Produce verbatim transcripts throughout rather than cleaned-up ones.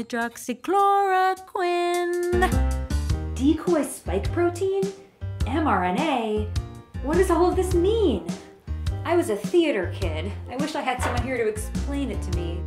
hydroxychloroquine. Decoy spike protein? M R N A? What does all of this mean? I was a theater kid. I wish I had someone here to explain it to me.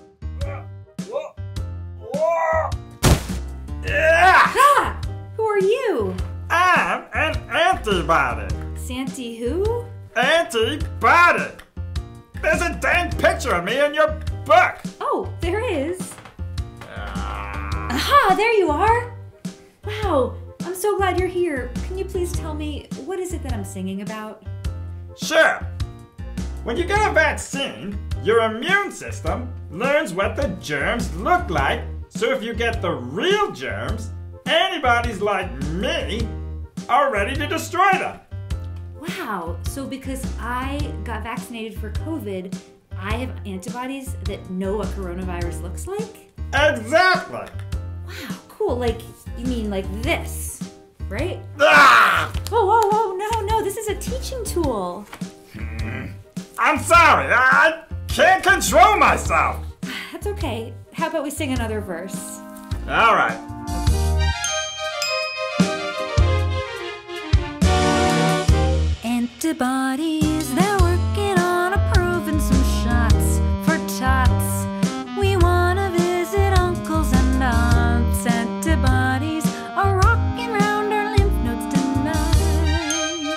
Ah! Who are you? I'm an antibody. Santy who? Antibody. There's a dang picture of me in your book. Oh, there is. Uh... Aha, there you are. Wow, I'm so glad you're here. Can you please tell me, what is it that I'm singing about? Sure. When you get a vaccine, your immune system learns what the germs look like, so if you get the real germs, antibodies like me are ready to destroy them. Wow, so because I got vaccinated for COVID, I have antibodies that know what coronavirus looks like? Exactly. Wow, cool. Like, you mean like this, right? Ah! Whoa, whoa, whoa, no, no, this is a teaching tool. Hmm. I'm sorry, I can't control myself. That's okay. How about we sing another verse? All right. Antibodies, they're working on approving some shots for tots. We wanna visit uncles and aunts. Antibodies are rocking round our lymph nodes tonight.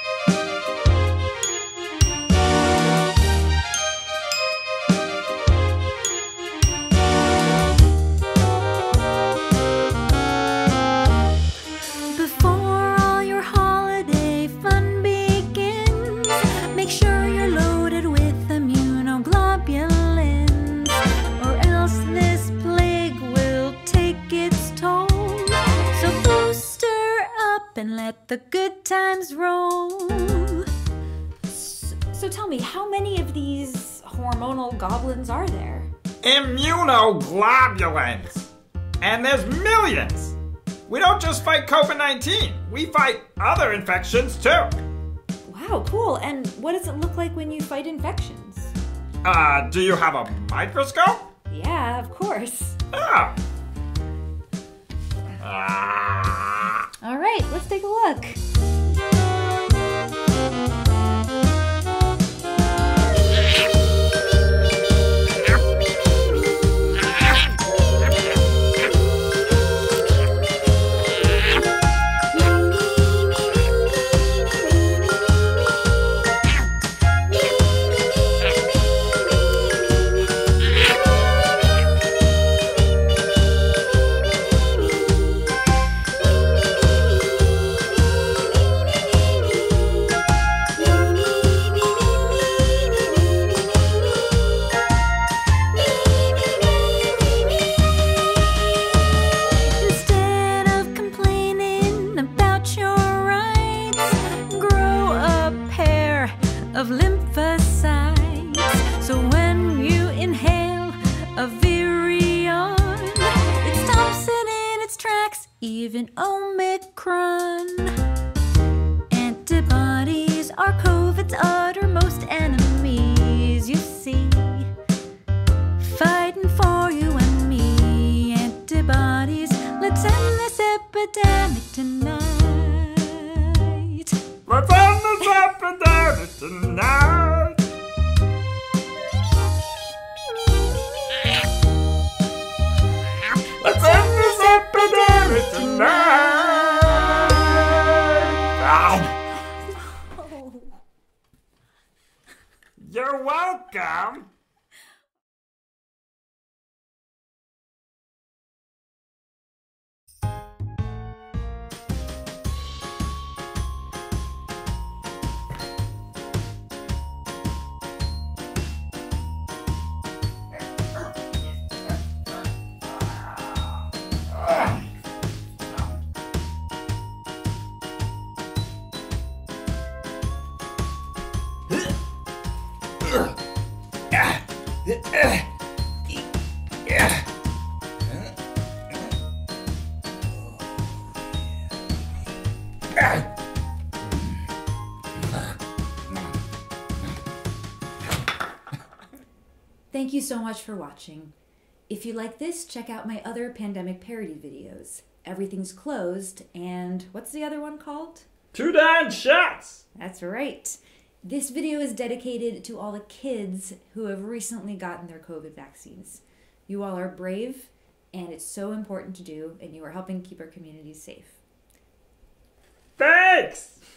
Before all your holiday fun begins, make sure you're loaded with immunoglobulins, or else this plague will take its toll. So booster up and let the good times roll. So, so tell me, how many of these hormonal goblins are there? Immunoglobulins. And there's millions. We don't just fight COVID nineteen, we fight other infections too. Wow, cool. And what does it look like when you fight infections? Uh, do you have a microscope? Yeah, of course. Oh. Ah. All right, let's take a look. Instead of complaining about your rights, grow a pair of lymphocytes. So when you inhale a virion, it stops it in its tracks, even Omicron. Antibodies are COVID's uttermost enemies, you see, fighting for you and me. Antibodies, let's end this epidemic tonight. Let's end this epidemic tonight. Let's end this epidemic tonight. Ow. Oh. You're welcome. Thank you so much for watching. If you like this, check out my other pandemic parody videos. Everything's Closed, and what's the other one called? Two down shots! That's right. This video is dedicated to all the kids who have recently gotten their COVID vaccines. You all are brave, and it's so important to do, and you are helping keep our communities safe. Thanks!